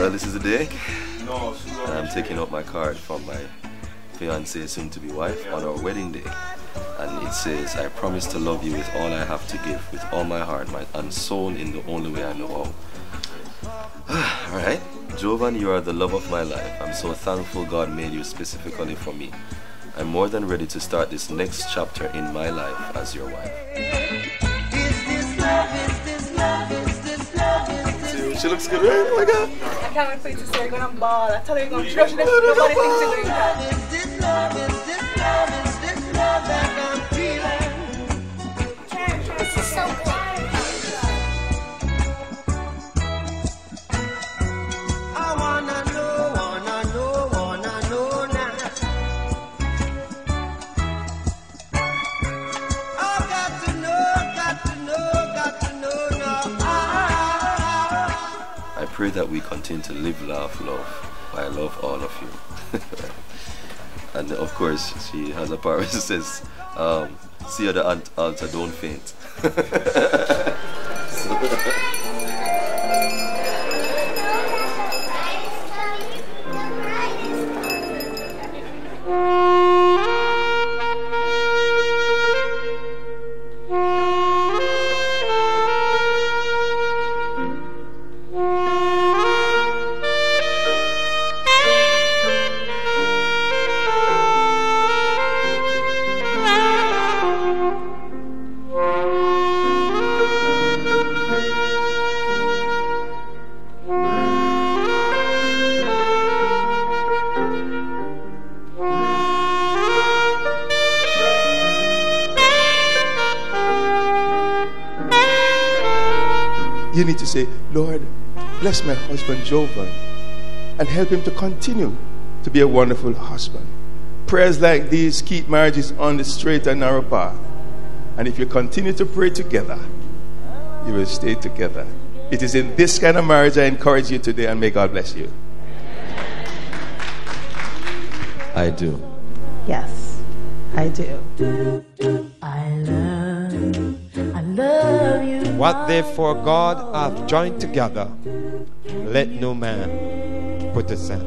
Well, this is the day. And I'm taking out my card from my fiancée, soon-to-be wife, on our wedding day. And it says, I promise to love you with all I have to give, with all my heart, and soul in the only way I know how. Alright, Jovan, you are the love of my life. I'm so thankful God made you specifically for me. I'm more than ready to start this next chapter in my life as your wife. She looks good, right? Oh my God. I can't wait for you to see her going on ball. I tell her you're going to crush it. Nobody thinks you're doing that. Is this love that I'm feeling? This is so good. I wanna know now. I got to know now. I pray that we continue to live, laugh, love. I love all of you. And of course, she has a part where she says, see you at the altar, don't faint. You need to say, Lord, bless my husband Jovan and help him to continue to be a wonderful husband. Prayers like these keep marriages on the straight and narrow path. And if you continue to pray together, you will stay together. It is in this kind of marriage I encourage you today, and may God bless you. I do. Yes, I do. I love you. What therefore God hath joined together, let no man put asunder.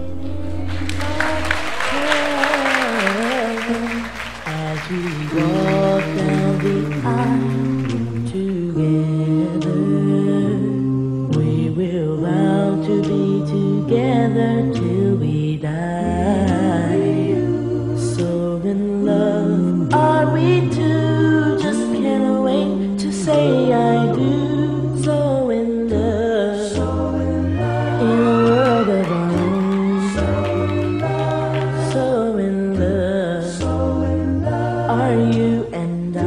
As we walk down the aisle together, we will vow to be together till we die. So in love are we two, just can't wait to say I do. So in love, in a world of our own. So in love are you and I.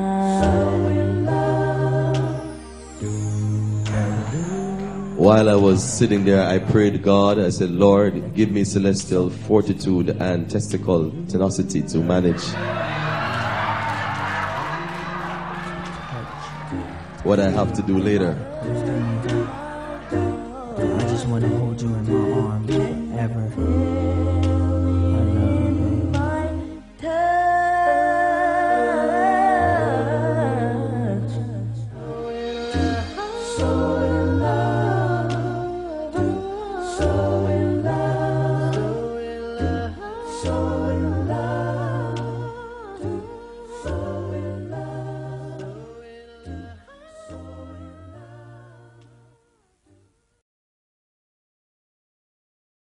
While I was sitting there, I prayed God. I said, Lord, give me celestial fortitude and testicle tenacity to manage what I have to do later. I just want to hold you in my arms forever.